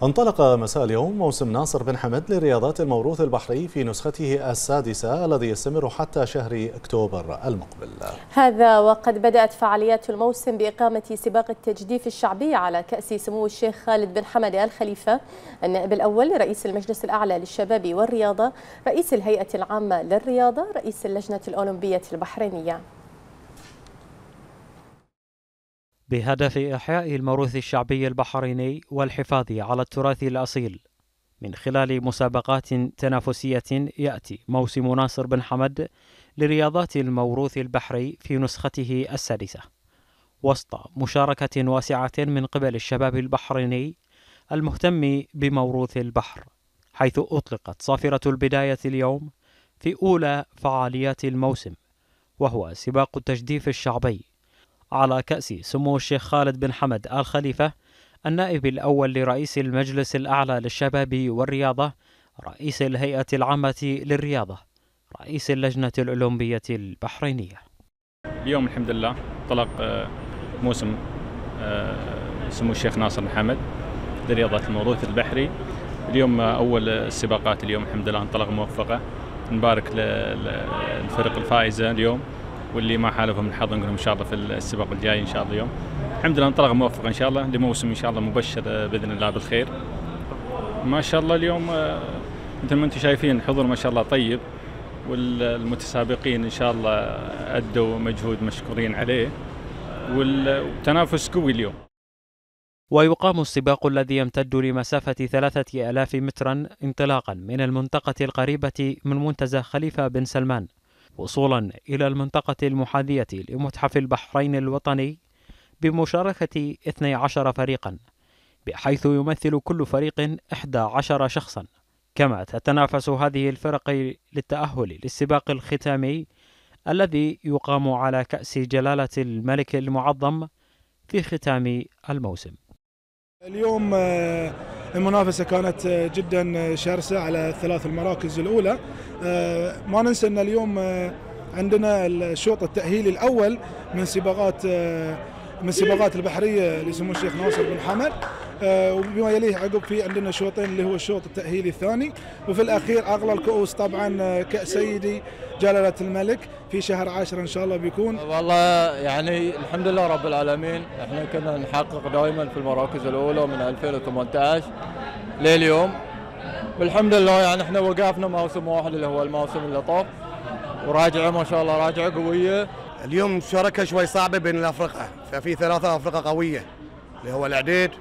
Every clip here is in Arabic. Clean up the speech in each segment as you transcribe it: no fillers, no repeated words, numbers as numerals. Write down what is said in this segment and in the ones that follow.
انطلق مساء اليوم موسم ناصر بن حمد لرياضات الموروث البحري في نسخته السادسة الذي يستمر حتى شهر أكتوبر المقبل. هذا وقد بدأت فعاليات الموسم بإقامة سباق التجديف الشعبي على كأس سمو الشيخ خالد بن حمد آل خليفة النائب الأول لرئيس المجلس الأعلى للشباب والرياضة، رئيس الهيئة العامة للرياضة، رئيس اللجنة الأولمبية البحرينية. بهدف إحياء الموروث الشعبي البحريني والحفاظ على التراث الأصيل من خلال مسابقات تنافسية، يأتي موسم ناصر بن حمد لرياضات الموروث البحري في نسخته السادسة وسط مشاركة واسعة من قبل الشباب البحريني المهتم بموروث البحر، حيث أطلقت صافرة البداية اليوم في أولى فعاليات الموسم، وهو سباق التجديف الشعبي على كأس سمو الشيخ خالد بن حمد آل خليفة النائب الأول لرئيس المجلس الأعلى للشباب والرياضة، رئيس الهيئة العامة للرياضة، رئيس اللجنة الأولمبية البحرينية. اليوم الحمد لله انطلق موسم سمو الشيخ ناصر بن حمد لرياضة الموروث البحري. اليوم أول السباقات اليوم الحمد لله انطلق موفقة، نبارك للفرق الفائزة اليوم واللي ما حالفهم الحظ نقولهم ان شاء الله في السباق الجاي ان شاء الله. اليوم الحمد لله انطلق موفق ان شاء الله لموسم ان شاء الله مبشر باذن الله بالخير. ما شاء الله اليوم مثل ما انتم شايفين حضور ما شاء الله طيب، والمتسابقين ان شاء الله ادوا مجهود مشكورين عليه، والتنافس قوي اليوم. ويقام السباق الذي يمتد لمسافة 3000 مترا انطلاقا من المنطقة القريبة من منتزه خليفة بن سلمان وصولا إلى المنطقة المحاذية لمتحف البحرين الوطني بمشاركة 12 فريقا، بحيث يمثل كل فريق 11 شخصا. كما تتنافس هذه الفرق للتأهل للسباق الختامي الذي يقام على كأس جلالة الملك المعظم في ختام الموسم. اليوم المنافسة كانت جدا شرسة على الثلاث المراكز الأولى. ما ننسى أن اليوم عندنا الشوط التأهيلي الأول من سباقات البحرية لسمو الشيخ ناصر بن حمد، وبما يليه عقب في عندنا شوطين اللي هو الشوط التأهيلي الثاني، وفي الأخير أغلى الكؤوس طبعا كأس سيدي جلالة الملك في شهر 10 إن شاء الله بيكون. والله يعني الحمد لله رب العالمين، احنا كنا نحقق دائما في المراكز الأولى من 2018 لليوم، والحمد لله يعني احنا وقفنا موسم واحد اللي هو الموسم اللي طاف، وراجعه ما شاء الله راجعه قوية. اليوم مشاركة شوي صعبة بين الأفرقة، ففي 3 أفرقة قوية اللي هو العديد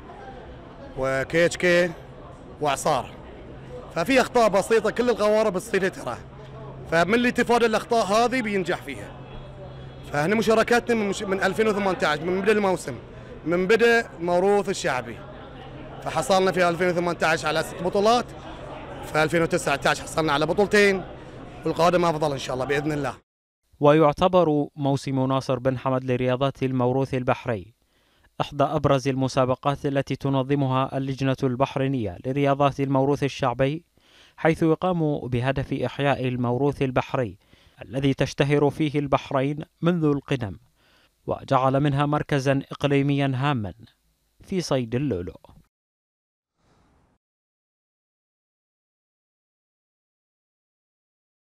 وكيتشكي وعصار، ففي أخطاء بسيطة كل القوارب تصير ترى، فمن اللي تفادى الأخطاء هذه بينجح فيها. فهنا مشاركاتنا من 2018 من بدء الموسم، من بدء الموروث الشعبي، فحصلنا في 2018 على 6 بطولات، في 2019 حصلنا على 2 بطولتين، والقادم أفضل إن شاء الله بإذن الله. ويعتبر موسم ناصر بن حمد لرياضات الموروث البحري إحدى أبرز المسابقات التي تنظمها اللجنة البحرينية لرياضات الموروث الشعبي، حيث يقام بهدف إحياء الموروث البحري الذي تشتهر فيه البحرين منذ القدم، وجعل منها مركزا إقليميا هاما في صيد اللؤلؤ.